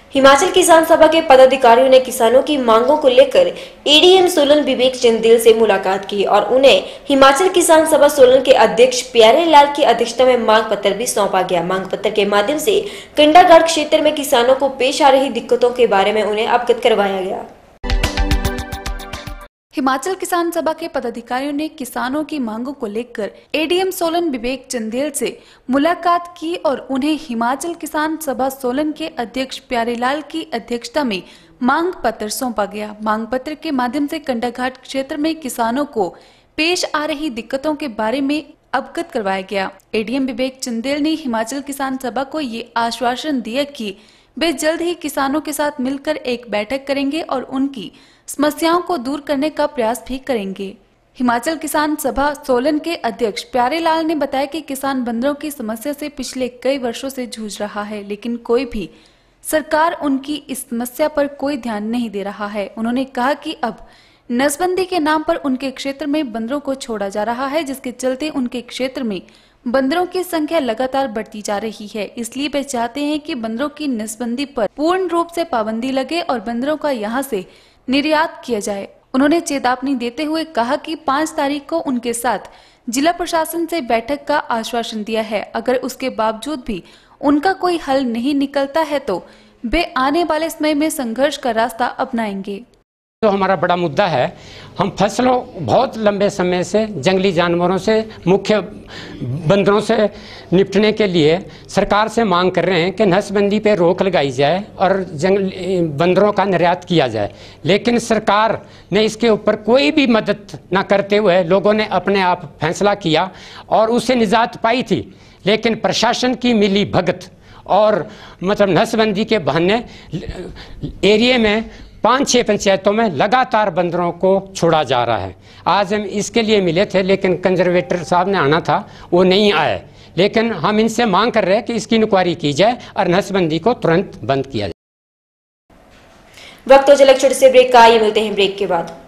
हिमाचल किसान सभा के पदाधिकारियों ने किसानों की मांगों को लेकर एडीएम सोलन विवेक चंदेल से मुलाकात की और उन्हें हिमाचल किसान सभा सोलन के अध्यक्ष प्यारे लाल की अध्यक्षता में मांग पत्र भी सौंपा गया। मांग पत्र के माध्यम से कंडाघाट क्षेत्र में किसानों को पेश आ रही दिक्कतों के बारे में उन्हें अवगत करवाया गया। हिमाचल किसान सभा के पदाधिकारियों ने किसानों की मांगों को लेकर एडीएम सोलन विवेक चंदेल से मुलाकात की और उन्हें हिमाचल किसान सभा सोलन के अध्यक्ष प्यारेलाल की अध्यक्षता में मांग पत्र सौंपा गया। मांग पत्र के माध्यम से कंडाघाट क्षेत्र में किसानों को पेश आ रही दिक्कतों के बारे में अवगत करवाया गया। एडीएम विवेक चंदेल ने हिमाचल किसान सभा को ये आश्वासन दिया कि वे जल्द ही किसानों के साथ मिलकर एक बैठक करेंगे और उनकी समस्याओं को दूर करने का प्रयास भी करेंगे। हिमाचल किसान सभा सोलन के अध्यक्ष प्यारेलाल ने बताया कि किसान बंदरों की समस्या से पिछले कई वर्षों से जूझ रहा है, लेकिन कोई भी सरकार उनकी इस समस्या पर कोई ध्यान नहीं दे रहा है। उन्होंने कहा कि अब नसबंदी के नाम पर उनके क्षेत्र में बंदरों को छोड़ा जा रहा है, जिसके चलते उनके क्षेत्र में बंदरों की संख्या लगातार बढ़ती जा रही है। इसलिए वे चाहते हैं कि बंदरों की नसबंदी पर पूर्ण रूप से पाबंदी लगे और बंदरों का यहां से निर्यात किया जाए। उन्होंने चेतावनी देते हुए कहा कि 5 तारीख को उनके साथ जिला प्रशासन से बैठक का आश्वासन दिया है। अगर उसके बावजूद भी उनका कोई हल नहीं निकलता है तो वे आने वाले समय में संघर्ष का रास्ता अपनाएंगे। तो हमारा बड़ा मुद्दा है, हम फसलों बहुत लंबे समय से जंगली जानवरों से, मुख्य बंदरों से निपटने के लिए सरकार से मांग कर रहे हैं कि नसबंदी पे रोक लगाई जाए और जंगली बंदरों का निर्यात किया जाए। लेकिन सरकार ने इसके ऊपर कोई भी मदद न करते हुए लोगों ने अपने आप फैसला किया और उससे निजात पाई थी। लेकिन प्रशासन की मिली भगत और मतलब नसबंदी के बहाने एरिया में 5-6 पंचायतों में लगातार बंदरों को छोड़ा जा रहा है। आज हम इसके लिए मिले थे, लेकिन कंजर्वेटर साहब ने आना था, वो नहीं आए। लेकिन हम इनसे मांग कर रहे हैं कि इसकी इंक्वायरी की जाए और नसबंदी को तुरंत बंद किया जाए। वक्त हो चला एक छोटे से ब्रेक का, ये मिलते हैं ब्रेक के बाद।